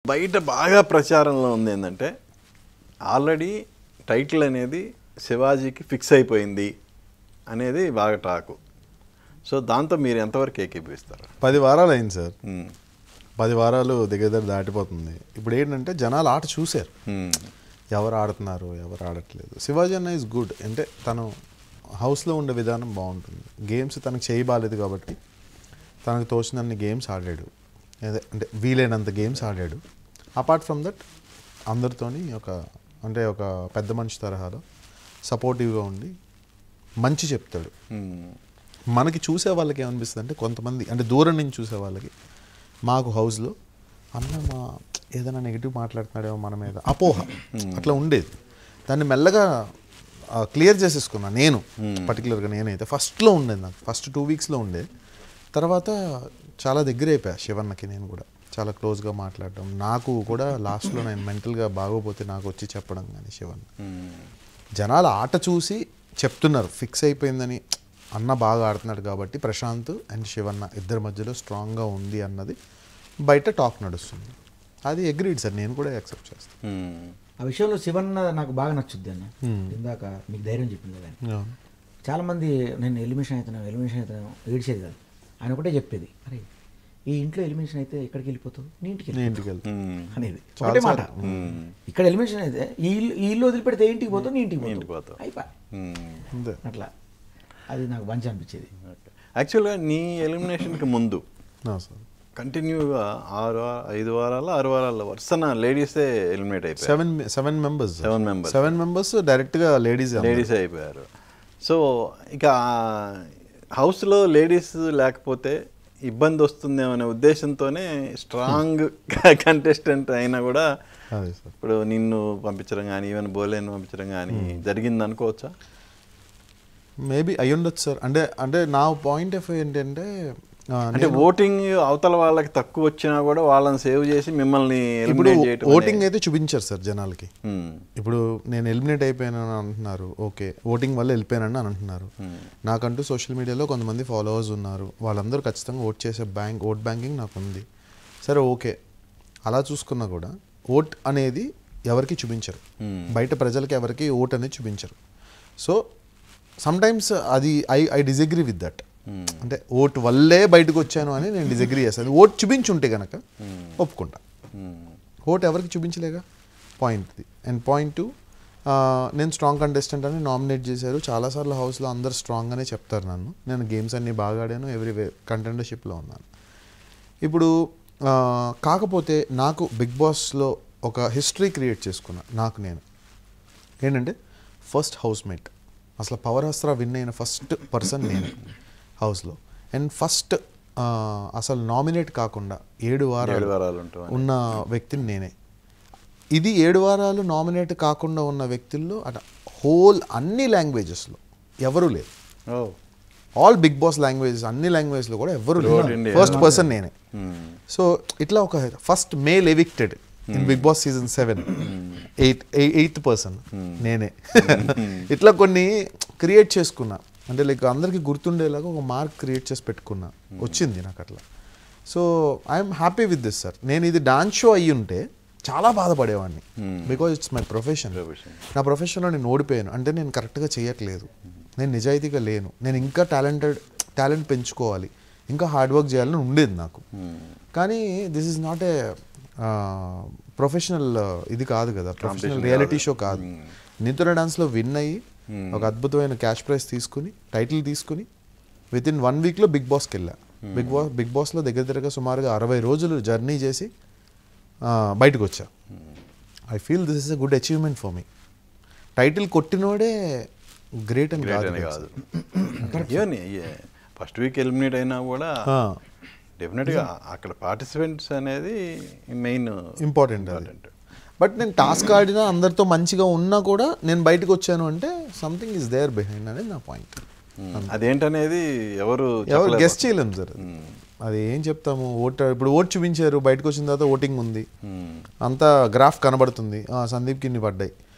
బయట బాగా ప్రచారంలో ఉంది ఏంటంటే ఆల్రెడీ టైటిల్ అనేది శివాజీకి ఫిక్స్ అయిపోయింది అనేది బాగా టాకు. సో దాంతో మీరు ఎంతవరకు ఏకీపిస్తారు? 10 వారాలు అయింది సార్. 10 వారాలు దగ్గర దాటిపోతుంది. ఇప్పుడు ఏంటంటే జనాలు ఆట చూశారు, ఎవరు ఆడుతున్నారు ఎవరు ఆడట్లేదు. శివాజీ అన్న ఈజ్ గుడ్, అంటే తను హౌస్లో ఉండే విధానం బాగుంటుంది. గేమ్స్ తనకు చేయబాలేదు కాబట్టి తనకు తోచినన్ని గేమ్స్ ఆడాడు, అంటే వీలైనంత గేమ్స్ ఆడాడు. అపార్ట్ ఫ్రమ్ దట్ అందరితోని ఒక పెద్ద మనిషి తరహాలో సపోర్టివ్గా ఉండి మంచి చెప్తాడు. మనకి చూసే వాళ్ళకి ఏమనిపిస్తుంది అంటే కొంతమంది అంటే దూరం నుంచి చూసే వాళ్ళకి మాకు హౌస్లో అన్న ఏదైనా నెగిటివ్ మాట్లాడుతున్నాడేమో మన మీద అపోహ అట్లా ఉండేది. దాన్ని మెల్లగా క్లియర్ చేసేసుకున్నా నేను, పర్టికులర్గా నేనైతే ఫస్ట్లో ఉండేది, నాకు ఫస్ట్ 2 వీక్స్లో ఉండేది. తర్వాత చాలా దగ్గర అయిపోయా శివన్నకి, నేను కూడా చాలా క్లోజ్గా మాట్లాడడం. నాకు కూడా లాస్ట్లో నేను మెంటల్గా బాగోపోతే నాకు వచ్చి చెప్పడం కానీ శివన్న. జనాలు ఆట చూసి చెప్తున్నారు ఫిక్స్ అయిపోయిందని, అన్న బాగా ఆడుతున్నాడు కాబట్టి ప్రశాంత్ అండ్ శివన్న ఇద్దరి మధ్యలో స్ట్రాంగ్గా ఉంది అన్నది బయట టాక్ నడుస్తుంది. అది అగ్రీడ్ సార్, నేను కూడా యాక్సెప్ట్ చేస్తాను. ఆ విషయంలో శివన్న నాకు బాగా నచ్చుద్ది అన్న. ఇందాక మీకు ధైర్యం చెప్పింది కానీ చాలామంది నేను ఎలిమినేషన్ అవుతున్నాను ఏడ్చేది కాదు. ఆయన ఒకటే చెప్పేది, అరే ఈ ఇంట్లో ఎలిమినేషన్ అయితే ఎక్కడికి వెళ్ళిపోతావు, నీ ఇంటికి వెళ్తావు అనేది ఒకటే మాట. ఇక్కడ ఎలిమినేషన్ అయితే ఈ ఇల్లు వదిలిపెడితే ఏ ఇంటికి పోతావు, నీ ఇంటికి పోతావు అయిపోయి అట్లా. అది నాకు మంచి అనిపించేది. యాక్చువల్గా నీ ఎలిమినేషన్కి ముందు కంటిన్యూగా 5 వారాలు 6 వారాల వరుసన లేడీసే ఎలిమినేట్ అయిపోయారు. 7 మెంబర్స్ డైరెక్ట్గా లేడీసే అయిపోయారు. సో ఇక హౌస్లో లేడీస్ లేకపోతే ఇబ్బంది వస్తుందేమనే ఉద్దేశంతోనే స్ట్రాంగ్ కంటెస్టెంట్ అయినా కూడా ఇప్పుడు నిన్ను పంపించడం కానీ ఈవెన్ బోలేని పంపించడం కానీ జరిగింది అనుకోవచ్చా? మేబీ అయ్యి ఉండొచ్చు సార్. అంటే నా పాయింట్ ఆఫ్ వ్యూ ఏంటంటే అంటే ఓటింగ్ అవతల వాళ్ళకి తక్కువ వచ్చినా కూడా వాళ్ళని సేవ్ చేసి మిమ్మల్ని ఎలిమినేట్ చేయడం. ఓటింగ్ అయితే చూపించారు సార్ జనాలకి. ఇప్పుడు నేను ఎలిమినేట్ అయిపోయానని అంటున్నారు, ఓకే ఓటింగ్ వల్ల వెళ్ళిపోయానని అని అంటున్నారు. నాకంటూ సోషల్ మీడియాలో కొంతమంది ఫాలోవర్స్ ఉన్నారు, వాళ్ళందరూ ఖచ్చితంగా ఓట్ చేసే ఓట్ బ్యాంకింగ్ నాకు ఉంది. సరే ఓకే, అలా చూసుకున్నా కూడా ఓట్ అనేది ఎవరికి చూపించరు, బయట ప్రజలకి ఎవరికి ఓట్ అనేది చూపించరు. సో సమ్టైమ్స్ అది ఐ డిసగ్రీ విత్ దట్. అంటే ఓట్ వల్లే బయటకు వచ్చాను అని నేను డిసగ్రీ చేస్తాను. ఓట్ చూపించుంటే కనుక ఒప్పుకుంటా. ఓట్ ఎవరికి చూపించలేగా పాయింట్. అండ్ పాయింట్ 2, నేను స్ట్రాంగ్ కంటెస్టెంట్ అని నామినేట్ చేశారు. చాలాసార్లు హౌస్లో అందరు స్ట్రాంగ్ అనే చెప్తారు నన్ను. నేను గేమ్స్ అన్నీ బాగా ఆడాను, ఎవ్రీ కంటెండర్షిప్లో ఉన్నాను. ఇప్పుడు కాకపోతే నాకు బిగ్ బాస్లో ఒక హిస్టరీ క్రియేట్ చేసుకున్నా నాకు నేను. ఏంటంటే ఫస్ట్ హౌస్ మేట్, అసలు పవర్ హస్త్రా విన్ అయిన ఫస్ట్ పర్సన్ నేనే హౌస్లో. అండ్ ఫస్ట్ అసలు నామినేట్ కాకుండా 7 వారాలు ఉన్న వ్యక్తిని నేనే. ఇది 7 వారాలు నామినేట్ కాకుండా ఉన్న వ్యక్తుల్లో హోల్ అన్ని లాంగ్వేజెస్లో ఎవరూ లేరు. ఆల్ బిగ్ బాస్ లాంగ్వేజెస్, అన్ని లాంగ్వేజ్లో కూడా ఎవరు లేరు. ఫస్ట్ పర్సన్ నేనే. సో ఇట్లా ఒక first male evicted in Bigg Boss season 7, 8th person నేనే. ఇట్లా కొన్ని క్రియేట్ చేసుకున్నా, అంటే లైక్ అందరికీ గుర్తుండేలాగా ఒక మార్క్ క్రియేట్ చేసి పెట్టుకున్నా, వచ్చింది నాకు అట్లా. So I'm happy with this sir. నేను ఇది డాన్స్ షో అయ్యి ఉంటే చాలా బాధపడేవాడిని, బికాజ్ ఇట్స్ మై ప్రొఫెషన్. నా ప్రొఫెషన్లో నేను ఓడిపోయాను అంటే నేను కరెక్ట్గా చేయట్లేదు, నేను నిజాయితీగా లేను, నేను ఇంకా టాలెంట్ పెంచుకోవాలి, ఇంకా హార్డ్ వర్క్ చేయాలని ఉండేది నాకు. కానీ this is not a professional ఇది కాదు కదా, ప్రొఫెషనల్ రియాలిటీ షో కాదు. నింతున్న డాన్స్లో విన్ అయ్యి ఒక అద్భుతమైన క్యాష్ ప్రైజ్ తీసుకుని, టైటిల్ తీసుకుని వితిన్ 1 వీక్లో బిగ్ బాస్కి వెళ్ళా. బిగ్ బాస్లో దగ్గరగా సుమారుగా 60 రోజులు జర్నీ చేసి బయటకు వచ్చా. I feel this is a good achievement for me. Title కొట్టినోడే గ్రేట్ అని కాదు. ఫస్ట్ వీక్ ఎలిమినేట్ అయినా కూడా డెఫినెట్గా అక్కడ పార్టిసిపెంట్స్ అనేది మెయిన్ ఇంపార్టెంట్. బట్ నేను టాస్క్ ఆడినా అందరితో మంచిగా ఉన్నా కూడా నేను బయటకు వచ్చాను అంటే సంథింగ్ ఈజ్ దేర్ బిహైండ్ అనేది నా పాయింట్. అదేంటనేది ఎవరు గెస్ట్ చేయలేము సార్. అది ఏం చెప్తాము, ఇప్పుడు ఓట్ చూపించారు, బయటకు వచ్చిన తర్వాత ఓటింగ్ ఉంది, అంతా గ్రాఫ్ కనబడుతుంది, సందీప్కి ఇన్ని పడ్డాయి.